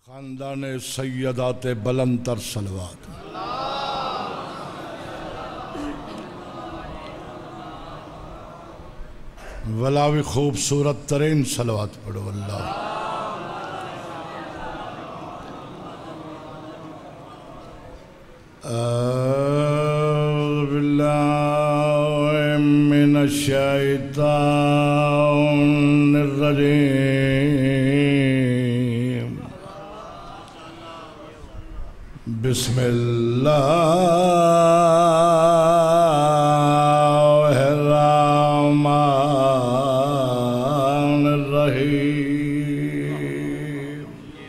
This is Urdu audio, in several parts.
خاندان سیدات بلند تر صلوات ولاوی خوبصورت ترین صلوات پڑھو اللہ اعوذ باللہ من الشیطان الرجیم بسم اللہ الرحمن الرحیم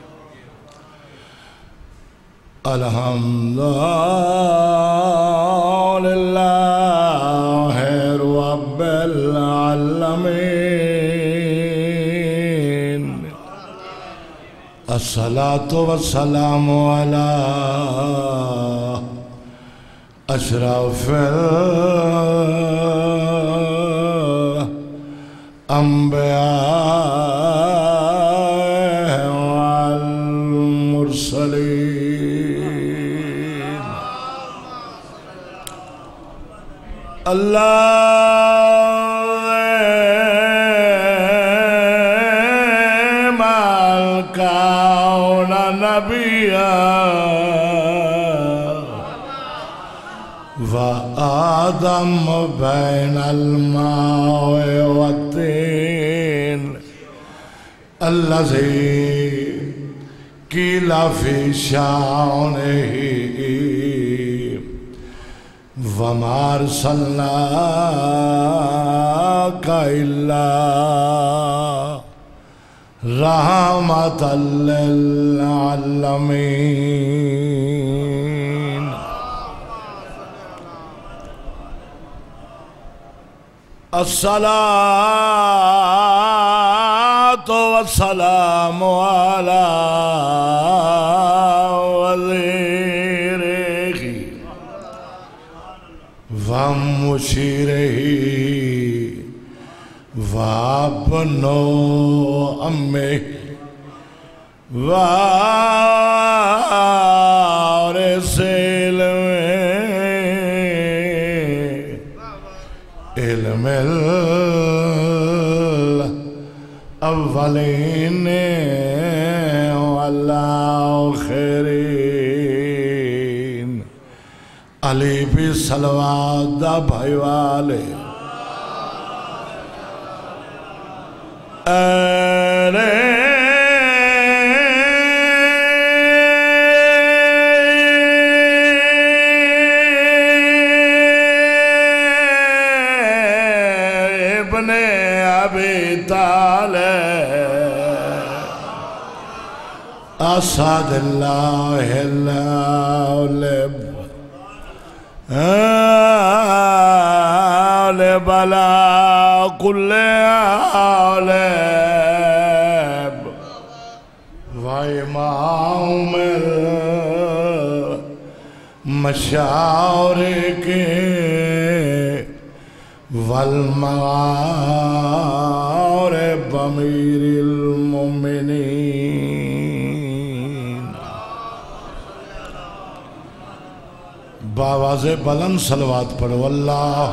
الحمدللہ رب العالمین الصلاة والسلام على أشرف الأنبياء والمرسلين اللهم الكون نبيا وآدم بين الماء والطين الذي قيل في شأنه وما أرسلناك إلا رحمة للعالمين الصلاة والسلام على وزيره ومشيره وابنو أمه وارث علم الأولين والآخرين علی بھی صلوات دا بھائی والے ابن ابی طالب اسد اللہ الغالب بلا كل عالم وإمام المشارق والمغارب أمير المؤمنين بآواز بلند صلوات پڑھو اللہ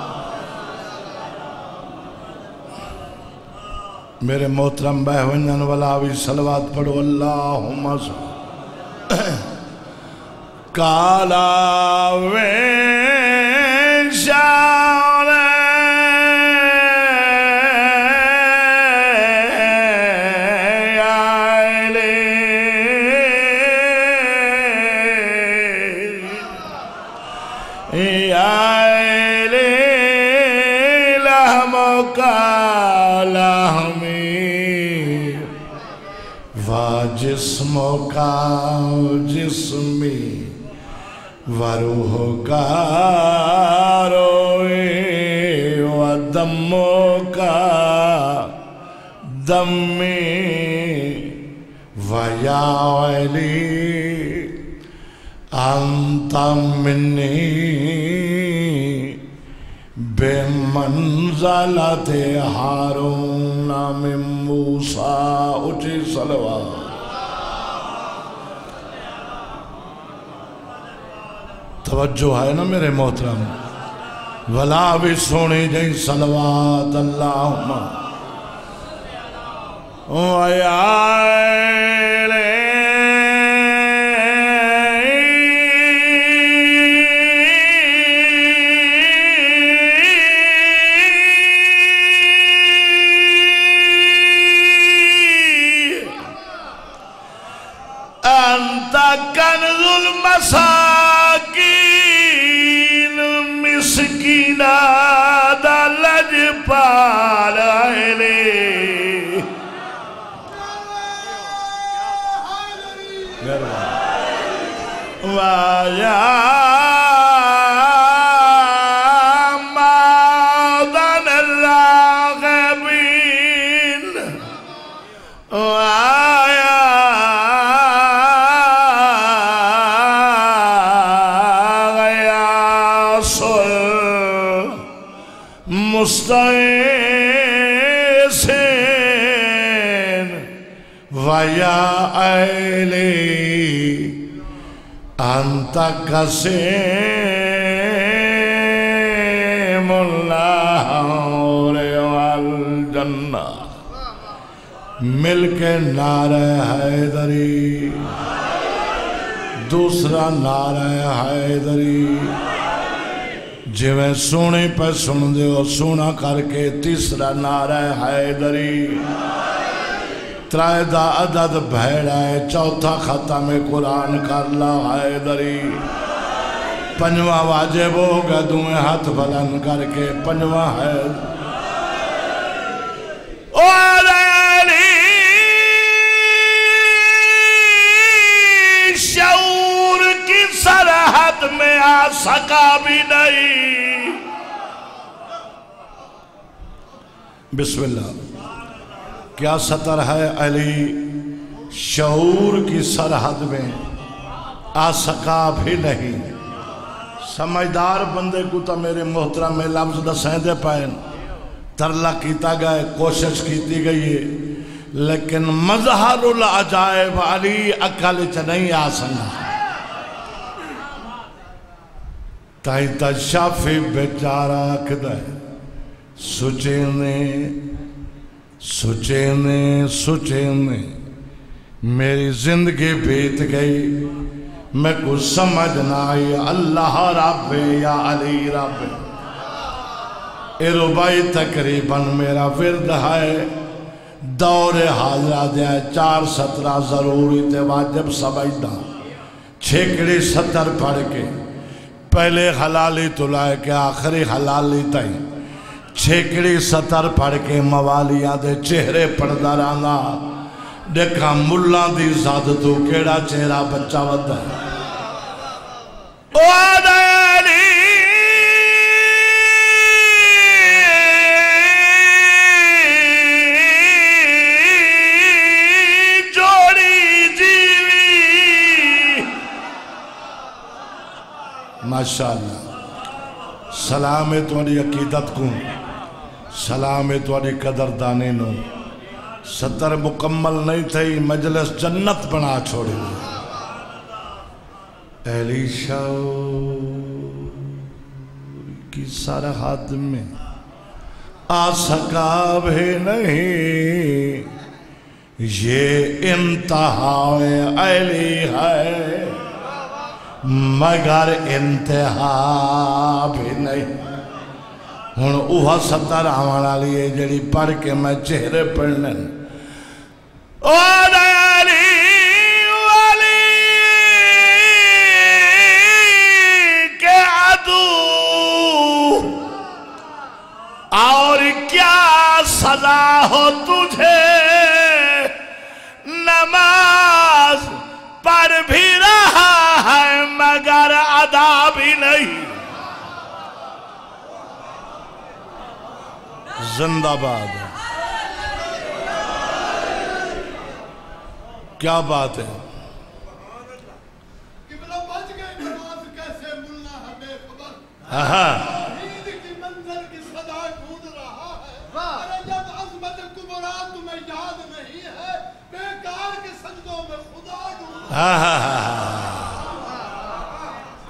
میرے محترم بہونن ولاوی صلوات پڑھو اللہم کالا وینشان جسموں کا جسمی وروح کا روئے ودموں کا دمی ویا علی انت منی بے منزلت ہارون من موسیٰ اچھی صلوات توجہ ہے نا میرے محترم ولا بھی سونی جائیں صلوات اللہم انت کنز المساکین مسکینہ دا لج پال اہلے وایا مادن الراغبین وایا مستعیسین ویا ایلی انت قسیم اللہ والجنہ مل کے نعرہ حیدری دوسرا نعرہ حیدری جویں سونے پہ سن دے ہو سونا کر کے تیسرا نعرہ حیدری ترائے دا عدد بھیڑا ہے چوتھا ختم قرآن کر لا حیدری پنجواں واجب ہوگا دوئے ہاتھ بلند کر کے پنجواں حیدری شعور کی سرحد میں آ سکا بھی نہیں بسم اللہ کیا سطر ہے علی شعور کی سرحد میں آ سکا بھی نہیں سمجھدار بندے کو تو میرے محترم میں لفظ دسیں دے پائن ترلا کیتا گئے کوشش کیتی گئی ہے لیکن مظہر العجائب علی اکل چ نہیں آ سنگا تائی تا شافی بیچارہ کدہ سوچینے میری زندگی بیت گئی میں کچھ سمجھ نہ آئی اللہ رب یا علی رب اے ربائی تقریباً میرا ورد ہے دور حاضرہ دیا 4 سطرہ ضروری تے واجب سمجھنا چھیکڑی سطر پڑھ کے پہلے حلالی تلائے کے آخری حلالی تائیں چھیکڑی سطر پڑھ کے موالیاں دے چہرے پڑھدا رانا دیکھا ملہ دی زاد تو کیڑا چہرہ بچہ ودہ ہے ماشاءاللہ سلام ہے تمہاری عقیدت کو سلام ہے تمہاری قدردانی نو سطر مکمل نہیں تھی مجلس جنت بنا چھوڑی اہلی شعور کی سرحد میں آ سکا بھی نہیں یہ انتہا اہلی ہے مگر انتہا بھی نہیں ہن اوہا سطر آوانا لیے جڑی پڑھ کے میں چہرے پڑھنے او علی ولی کے عدو اور کیا سزا ہو تجھے نماز پڑھ بھی رہا ہے مگر ادا بھی نہیں زندہ باد کیا بات ہے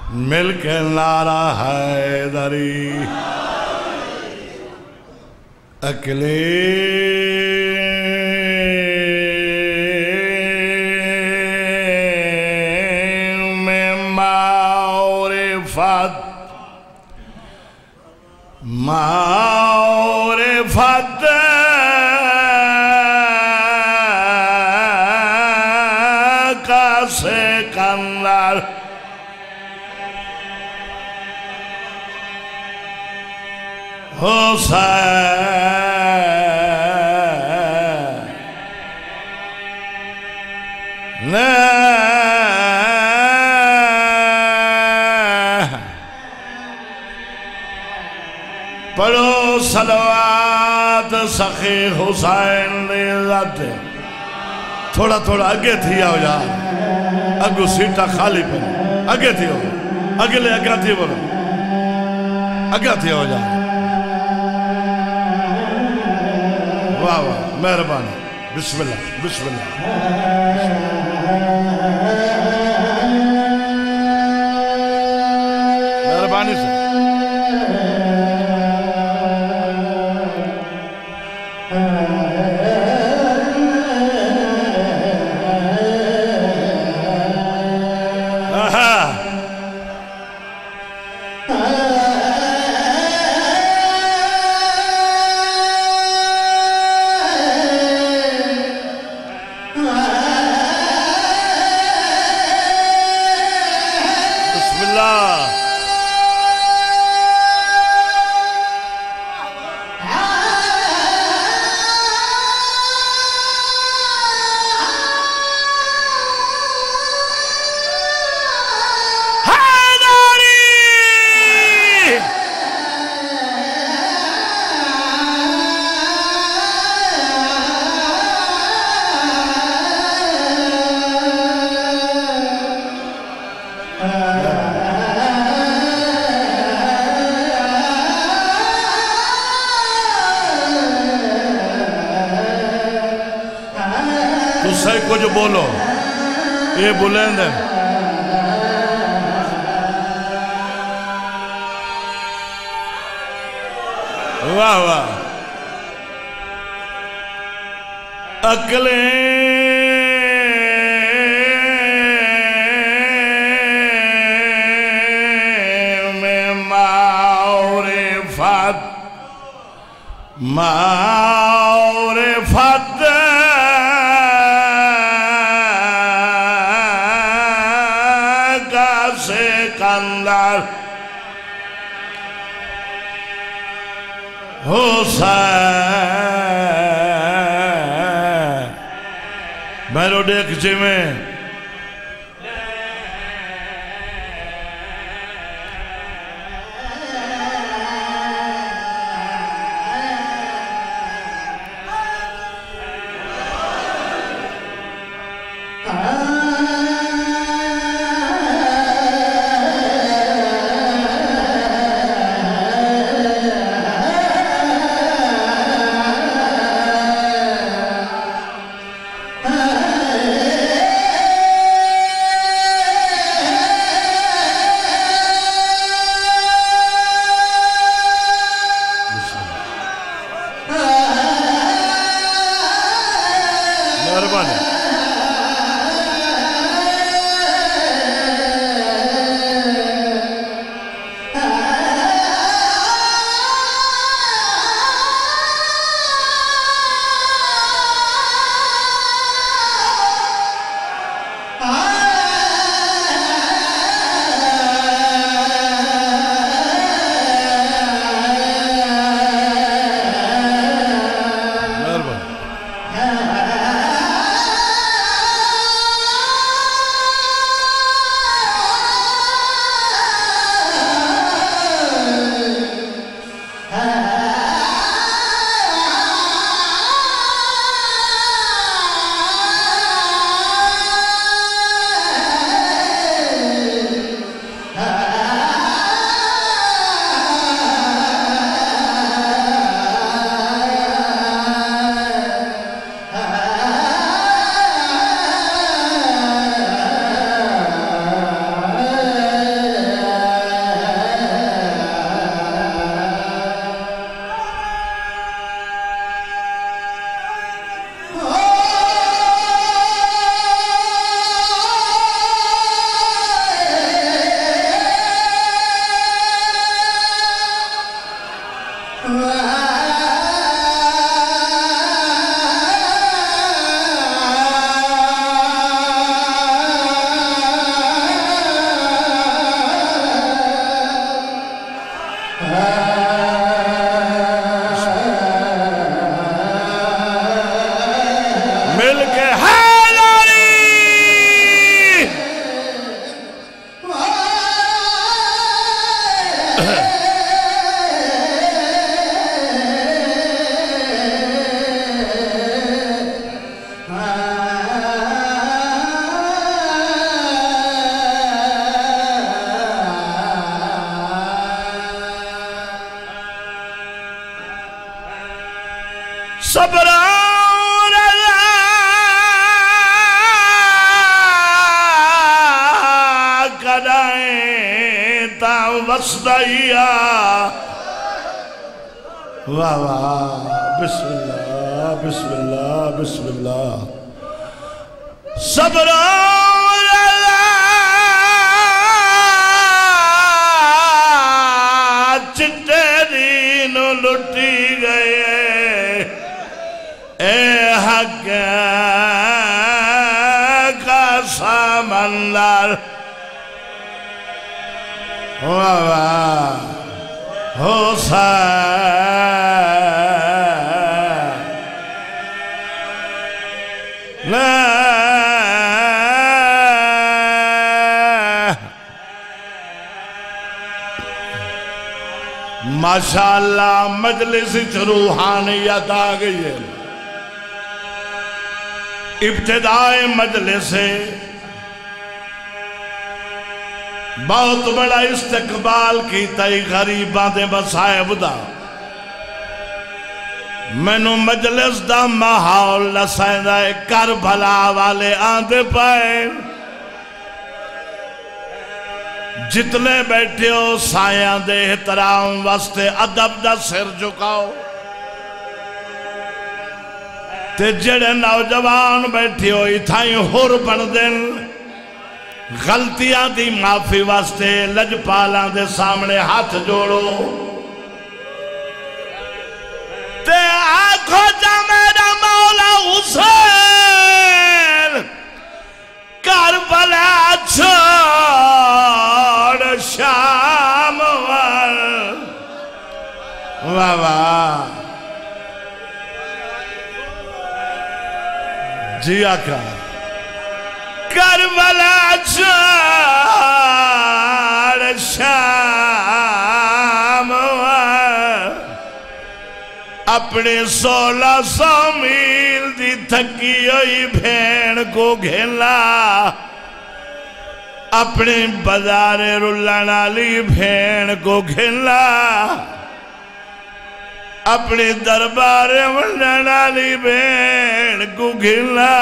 مل کے نعرہ حیدری اقلیم معرفت کا سکندر حسین پڑھو صلوات سخی حسین دی ذات تھوڑا تھوڑا اگے تھی آؤ جا اگو سیٹا خالی پر اگے تھی آؤ اگلے اگا تھی بولو اگا تھی آؤ جا واہ واہ مہربانی بسم اللہ بسم اللہ مہربانی سے کو جو بولو یہ بلند ہے واہ واہ اقلیم معرفت سکندر حسین میرو دیکھ جی میں وسدائیا واہ واہ بسم اللہ بسم اللہ بسم اللہ صبر چٹے دین لٹی گئے اے حق کا سامندر واہ واہ حسین ماشاءاللہ مجلس روحانیت آ گئی ہے ابتدائے مجلس ہے بہت بڑا استقبال کی تئی غریباں دے بسائب دا مینو مجلس دا ماحول لسائیں دا کربلا والے آندے پائے جتنے بیٹھے ہو سایاں دے احترام واسطے ادب دا سر جھکاؤ تے جڑے نوجوان بیٹھے ہو اتھائیں ہور بن دن غلطیاں دی معافی واسطے لجپالاں دے سامنے ہاتھ جوڑو تے آنکھو جا میرا مولا حسین کربلا چھوڑ شام وال واہ واہ جی آقا کربلا چھوڑ شام وال اپنے 1600 میل دی تھکی ہوئی بھین کو گھلا اپنے بازار رلانالی بھین کو گھلا اپنے دربار رلانالی بھین کو گھلا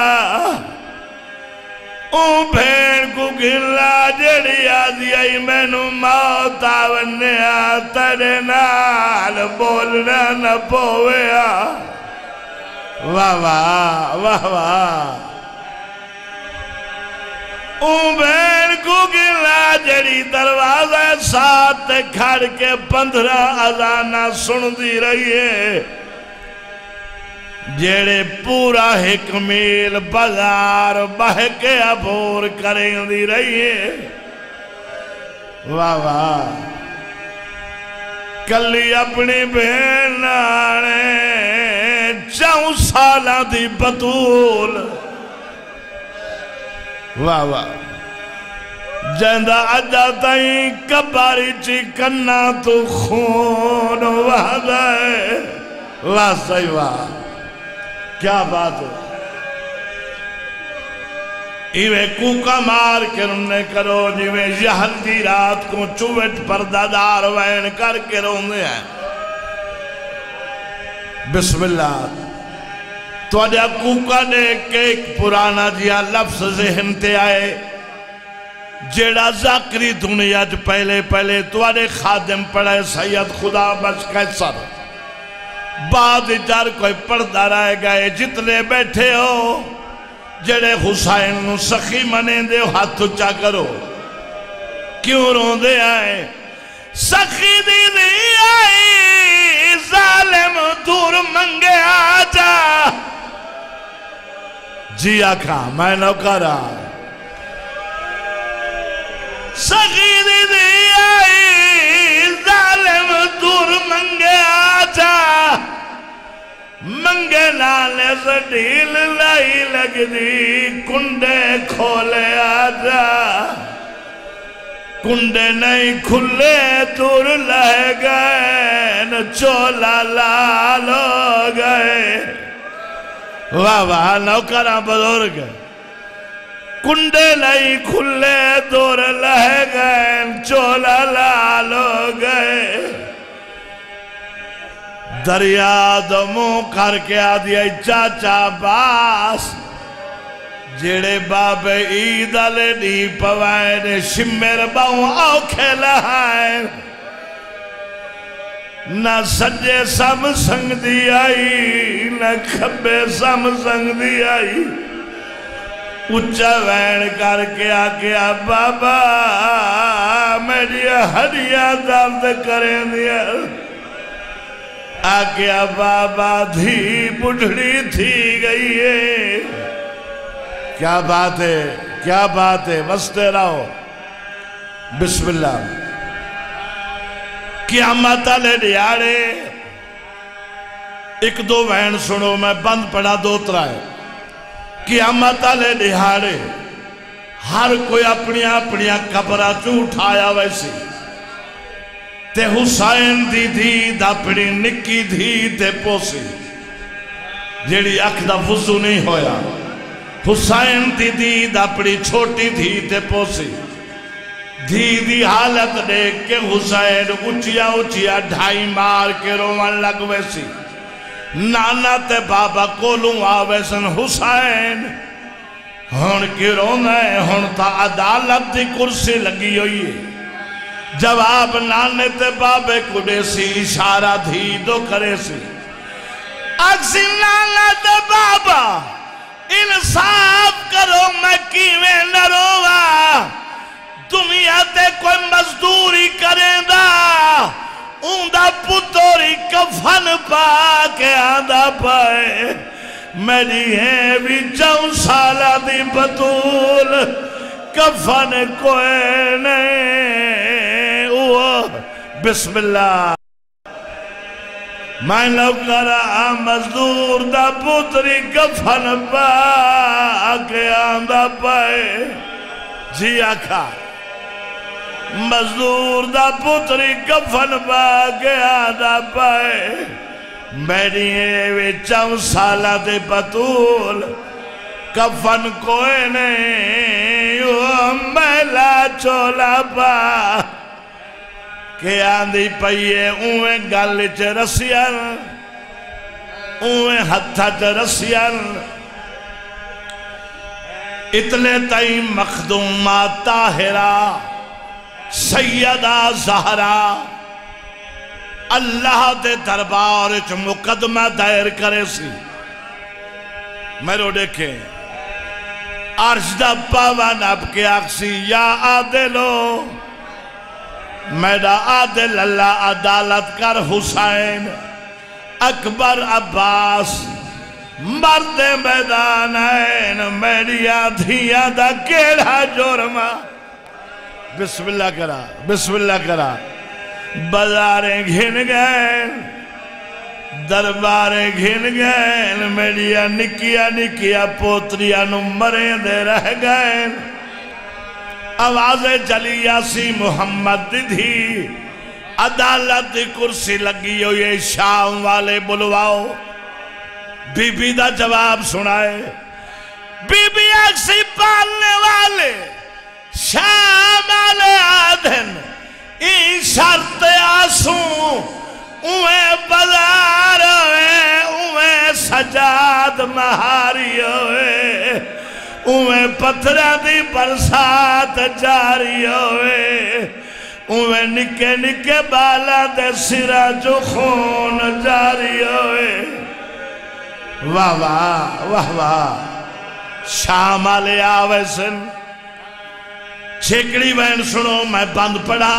اون بھین کو گھلا جڑی آدھی آئی میں نو موت آونے آترے نال بولنا نہ پویا واہ واہ واہ واہ اون بھین کو گھلا جڑی دروازہ ساتھ کھڑ کے 15 اذانہ سن دی رہی ہے جیڑے پورا 1 میل بازار بہ کے عبور کریں دی رہی ہے واہ واہ کلی اپنی بہن آنے 4 سالہ دی بطول واہ واہ جندہ اجا تائیں کباری چی کنا تو خون واہ دائے واہ صحیح واہ کیا بات ہے ایوے کوکا مار کے رننے کرو جیوے یہل دی رات کو چوٹ پردادار وین کر کے رونے ہیں بسم اللہ تو اجا کوکا دیکھ کے ایک پرانا جیا لفظ ذہن تے آئے جیڑا ذاکری دنیا جو پہلے تو اجا خادم پڑھے سید خدا بچ کیسر بعد جار کوئی پردہ رائے گئے جتنے بیٹھے ہو جڑے حسین نو سخی منے دے ہاتھ اچھا کرو کیوں رون دے آئے سخی دی دی آئی ظالم دور منگے آجا جی آکھا میں نو کرا سخی دی دی آئی ظالم دور منگے آجا منگے نالے سے ڈھیل لائی لگ دی کنڈے کھولے آجا کنڈے نہیں کھلے دور لہ گئے نہ چولا لالو گئے واہ واہ نوکرہ بزرگ کنڈے نہیں کھلے دور لہ گئے چولا لالو گئے دریا دمو کر کے آدھی چاچا باس جڑے باب عید والے دی پوائے نے شمر باؤں اوکھے لہائے نہ سجے سم سنگ دی آئی نہ کھبے سم سنگ دی آئی اچھا وین کر کے آگیا بابا میری ہڈیاں درد کریں دیا آگیا بابا دھی بڑھڑی تھی گئی ہے کیا بات ہے کیا بات ہے بستے رہو بسم اللہ قیامت والے دیہاڑے ایک دو وین سنو میں بند پڑا دو ترائے قیامت والے دیہاڑے ہر کوئی اپنی اپنی قبرہ چوں اٹھایا ویسی تے حسین دی دید اپنی نکی دھی تے پوسی جیڑی اکھ دا وضو نہیں ہویا حسین دی دید اپنی چھوٹی دھی تے پوسی دھی دی حالت دیکھ کے حسین اچیا اچیا ڈھائی مار کے روان لگ ویسی نانا تے بابا کولوں آویسن حسین ہون کی رونا ہے ہون تا عدالت دی کرسی لگی ہوئی ہے جواب نانے تے بابے کو دے سی اشارہ دھی دو کرے سی اکسی نانا تے بابا انصاف کرو میں کیویں نہ روا دنیا تے کوئی مزدوری کریں دا اوندا پتوری کفن پا کے آدھا پائے میری ہے بھی 4 سالہ دی بطول کفن کوئی نہیں بسم اللہ میں لو کرا مزدور دا پتری کفن پا کے آدھا پائے جی آکھا مزدور دا پتری کفن پا کے آدھا پائے میری ایوے 4 سالہ دے بطول کفن کوئی نہیں میلا چولا پا کہ آندھی پئیے اویں گل چ رسیاں اویں ہتھا چ رسیاں اتلے تائیں مخدومہ طاہرہ سیدہ زہرا اللہ دے دربار وچ مقدمہ دائر کرے سی میرو دیکھیں عرش دا پاون اب کے آکسی یا عادلو میرا عادل اللہ عدالت کر حسین اکبر عباس مرد میدان این میری آدھیاں دا کیڑا جرمہ بسم اللہ کرا بازاریں گھن گئے درباریں گھن گئے میڈیا نکیا پوتریا نمبریں دے رہ گئے آوازیں چلی آسی محمد دی عدالت دی کرسی لگی ہو یہ شام والے بلواؤ بی بی دا جواب سنائے بی بی اکسی پالنے والے شام آلے آدھن این شرط آسوں اویں بازار ہوئے اویں سجاد مہاری ہوئے اویں پتھرہ دی برسات جاری ہوئے اویں نکے نکے بالا دے سرہ جو خون جاری ہوئے واہ واہ واہ واہ شام آلے آوے سن چھکڑی بہن سنو میں بند پڑا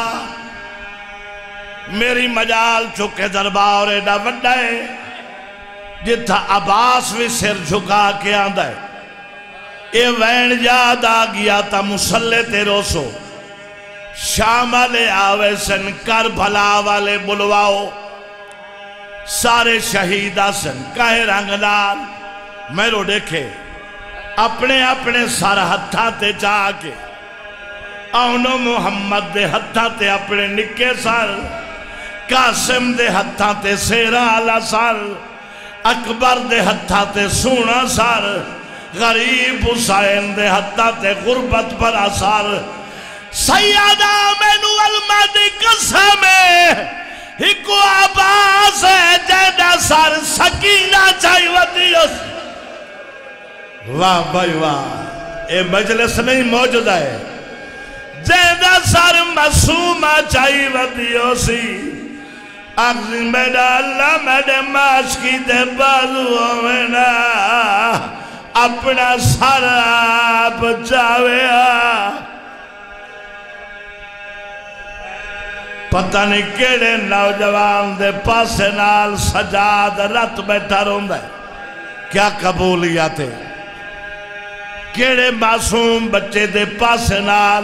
میری مجال چکے دربار ایڈا وڈا ہے جتھا عباس بھی سر جھکا کے آندہ ہے اے وین یاد آگیا تا مسلح تیرو سو شام والے آوے سن کربلا والے بلواؤ سارے شہیدہ سن کہے رنگدار میرو دیکھے اپنے اپنے سر ہتھا تے جا کے آنو محمد دے ہتھا تے اپنے نکے سر قاسم دے ہتھا تے سیرہ آلہ سر اکبر دے ہتھا تے سونا سر غریب حسین دے ہتھا تے غربت پر اثر سیدہ مینو المادی قسم ہکو عباس ہے جیدہ سر سکینہ چاہی ودی واہ بھائی واہ اے مجلس نہیں موجودہ ہے جیدہ سر مسومہ چاہی ودیو سی اگزی میڈا اللہ میڈے ماش کی دے بازو میں نا اپنا سر آپ جاوے پتہ نہیں کیڑے نوجوان دے پاسے نال سجاد رت بیٹھا روندہ ہے کیا قبولیات ہے کیڑے معصوم بچے دے پاسے نال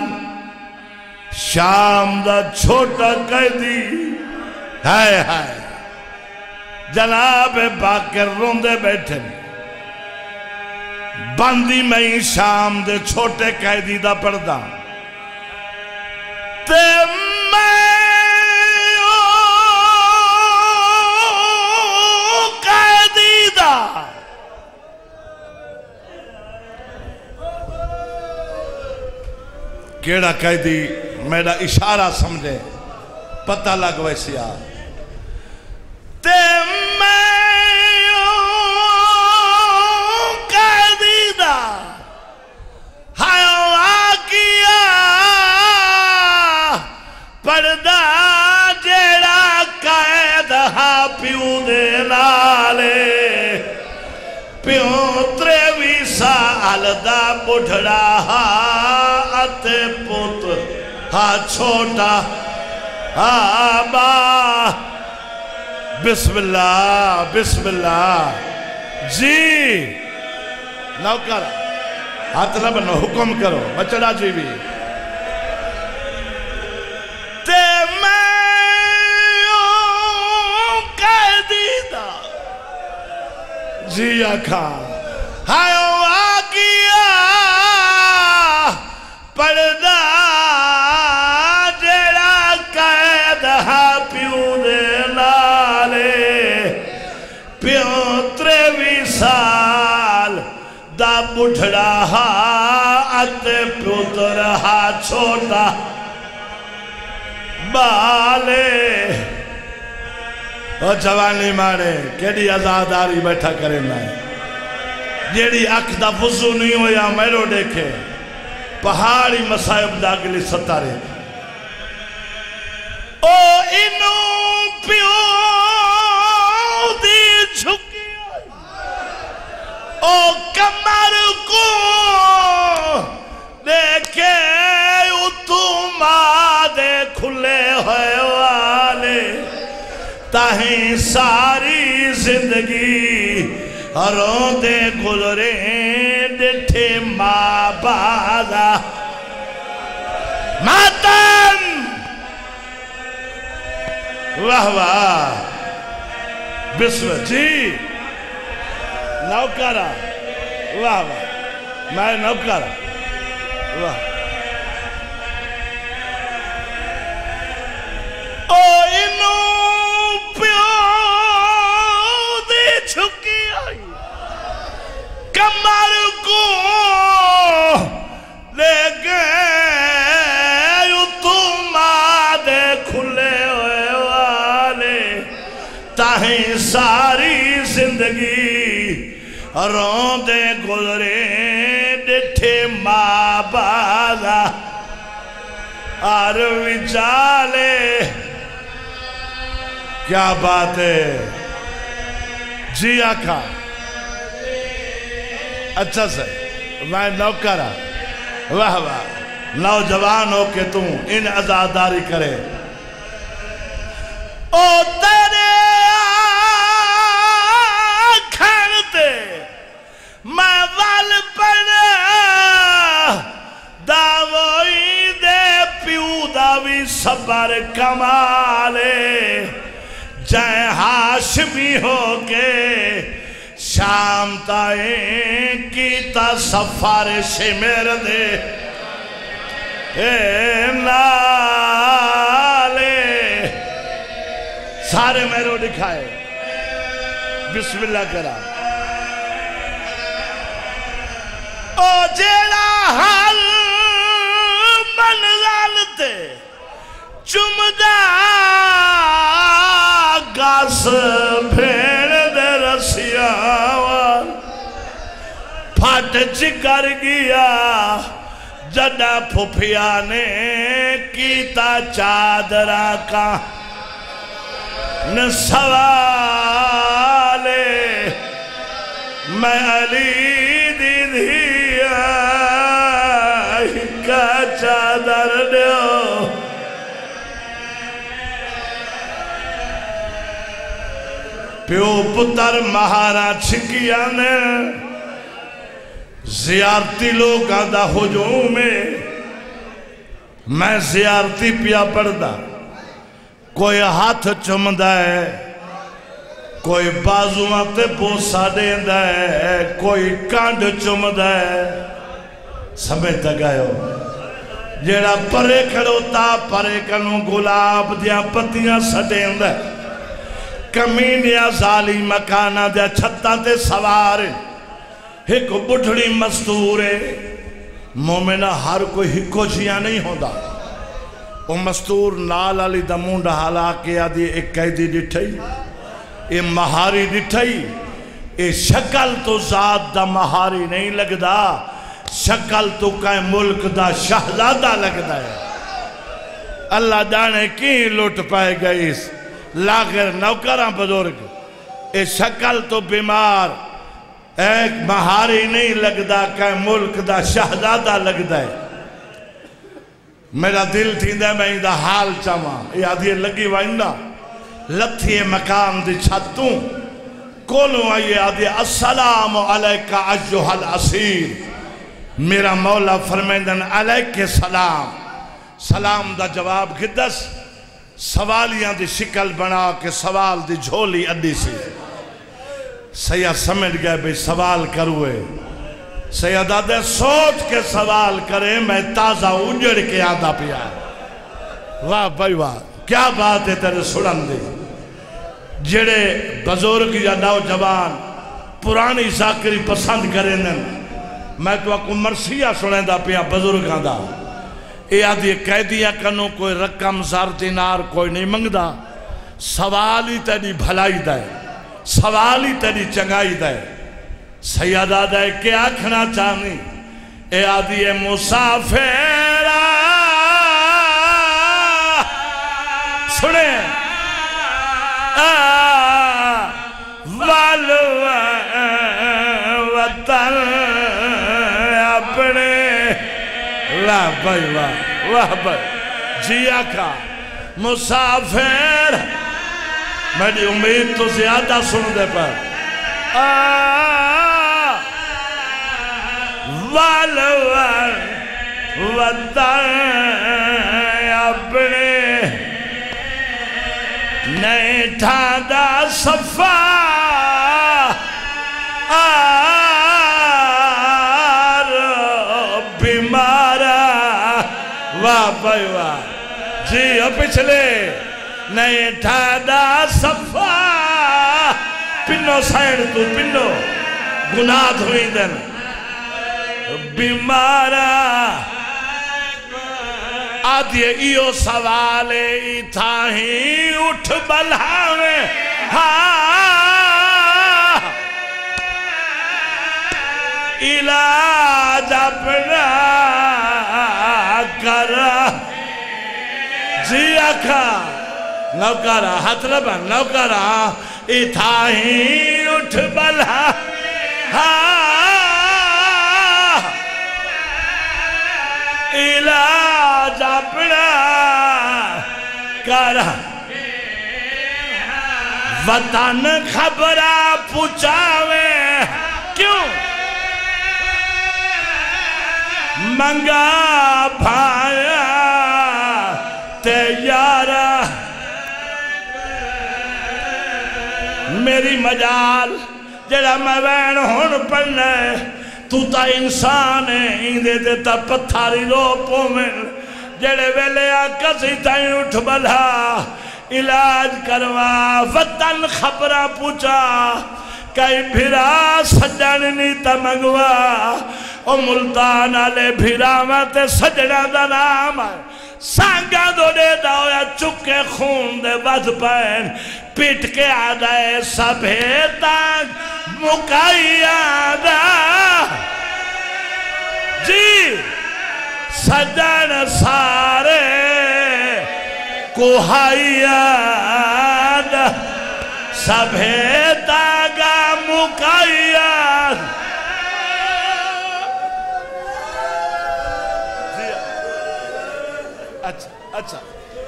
شام دا چھوٹا قیدی ہائے ہائے جناب باقر روندے بیٹھے بندی میں شام دے چھوٹے قیدی دا پردہ تے میں قیدی دا کیڑا قیدی میرا اشارہ سمجھے پتہ لگ ویسی آ تے میں قیدی دا ہائیو آکیا پردہ جیڑا قید ہاں پیو دے نالے پیو تریوی سال دا بڑھڑا ہاں اتے پوت ہاں چھوٹا ہاں با بسم اللہ جی نوکر ہاتھ نہ بنو حکم کرو بچڑا جی بھی تے میں قیدی دا جی آکھا ہائیو آگیا پردہ جیڑا قید ہاں پیو دے نالے پیو تریوی سال دا بڑھڑا ہاں اتے پوتر ہاں چھوٹا بالے اور جوانی مانے کیڑی ازاداری بیٹھا کریں نائے جیڑی اکھ دا وضو نہیں ہویا میرو دیکھے پہاڑی مسائب داگلی ستارے او انہوں پیو دی جھکی او کمر کو دیکھے اتو مادے کھلے ہوئے والے تاہیں ساری زندگی روندے گزرے ڈٹھے ماں بازا ماتم واہ واہ بسم جی نوکرہ واہ واہ میں نوکرہ واہ او انہوں پیو دی چھکی آئی کمر کو لے گئے تم آدھے کھلے ہوئے والے تاہیں ساری زندگی روندے گزرے ڈٹھے ماں بازا آروی چالے کیا بات ہے جی آکھا اچھا سے میں نوکرہ واہ واہ نوجوان ہو کہ تم ان عزاداری کرے او تیرے کھڑتے میں وال پڑا داوئی دے پیو داوی صبر کمالے جائیں ہاشمی ہو کے شام تائیں کیتا سفارش میرے دے اے نالے سارے میرے دکھائے بسم اللہ کرا او جیڑا حال منزل تے چمدہ گاس بھیڑ دے رسیاوان پھٹ ہاتھ چکر گیا جڈا پھپھیا نے کیتا چادرہ کا سوالے میں علی دی دھیا کا چادر دیو پیو پتر مہارا چھکیا نے زیارتی لوگاں دا ہجوم میں زیارتی پیا پڑھدا کوئی ہاتھ چمدا ہے کوئی بازواں تے بوسا دیندا ہے کوئی کانڈ چمدا ہے سمجھتا گئے ہو جیڑا پرے کھڑوتا پرے کنوں گلاب دیاں پتیاں سٹیندا ہے کمینیاں ظالی مکانہ دیا چھتاں تے سوارے ایک بڑھڑی مستورے مومنہ ہر کوئی ہکو جیاں نہیں ہوندہ وہ مستور نال علی دا مونڈا حالا کے آدھی ایک قیدی ڈٹھائی اے مہاری ڈٹھائی اے شکل تو ذات دا مہاری نہیں لگدا شکل تو کائیں ملک دا شہزادہ لگدا ہے اللہ جانے کی لوٹ پائے گئی لاغر نوکران بزرگ اے شکل تو بیمار ایک مہاری نہیں لگدا کہ ملک دا شہزادہ لگدا ہے میرا دل تھیندہ میں اندہ حال چاہاں یہ آدھی لگی وائندہ لتھی مقام دی چھتوں کولوں آئیے آدھی السلام علیکہ ایھا الاسیر میرا مولا فرمیندن علیکہ سلام سلام دا جواب گدس سوالیاں دی شکل بنا کے سوال دی جھولی اڈی سی سیاد سمجھ گئے بھئی سوال کروئے سیاد آدھے سوچ کے سوال کرے میں تازہ اجڑ کے آدھا پیا واہ بھائی واہ کیا بات ہے تیرے سڑن دی جڑے بزرگ یا نوجوان پرانی ذاکری پسند کریں میں تو آپ کو مرثیہ سنیں دا پیا بزرگاں دا اے آدھی قیدیاں کنوں کوئی رقم زار دینار کوئی نہیں منگدا سوالی تیری بھلائی دائے سوالی تیری چنگائی دائے سیادہ دائے کیا آکھنا چاہنی اے آدھی مسافرہ سنیں وطن اپنے واہ بھائی واہ بھائی جی آقا مسافر میری امید تو زیادہ سن دے پر وطن اپنے نہیں ٹھاندہ صفا بیمارا واہ بھائی واہ جی پچھلے نہیں ٹھاندہ صفا پنو سائن تو پنو گناہ دھوئی دن بیمارا آدھے ایو سوالے تھاہیں اٹھ بلہاویں علاج اپنا کرا جی آکھا نوکرہ ہاتھ ربا نوکرہ تھاہیں اٹھ بلہاویں علاج اپنا کر وطن خبرہ پوچھاوے کیوں منگا بھایا تیارہ میری مجال جڑا میں وین ہون پڑھنے تو تا انسان ہے اندے دیتا پتھاری رو پومن جڑے ویلے آقا سی تائیں اٹھ بلھا علاج کروا وطن خبرہ پوچھا کئی بھیرا سجن نیتا منگوا او ملتان آلے بھیرا میں سجنہ دا نام ہے سانگا دو دے داویا چکے خون دے بد پین پیٹ کے آدھائے سبھے تانگ مکائی آدھا جی سجن سارے کوہائیان سبھے تاگا مکائیان اچھا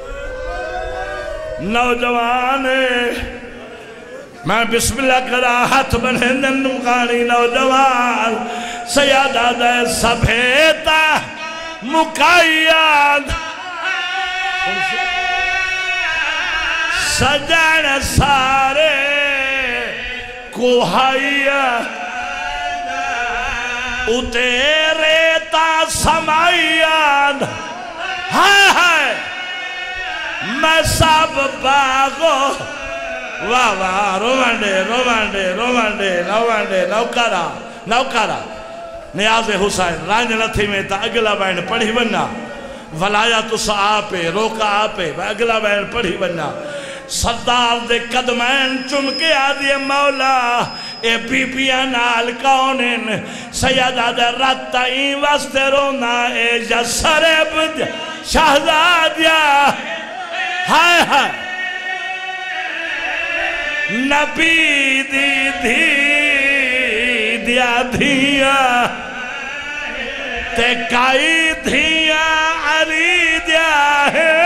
نوجوان میں بسم اللہ کرا ہاتھ بنے نمکانی نوجوان سیادہ دے سبھیتا مکائیان سجن سارے کوہائیان اتیرے تا سمائیان ہائے ہائے میں سب باغو واہ واہ روانڈے روانڈے روانڈے روانڈے نوکارا نیاز حسین رانج نتھی میں تا اگلا بین پڑھی بننا ولایا تسا آپے روکا آپے اگلا بین پڑھی بننا سردار دے قدمین چمکے آدھے مولا اے بی بیاں نال کونن سیدہ دے رتا این واسطے رونا اے جسرب شہزادیا ہائے ہائے نبی دی دیا دھیا تے کائی دھیا علی دیا ہے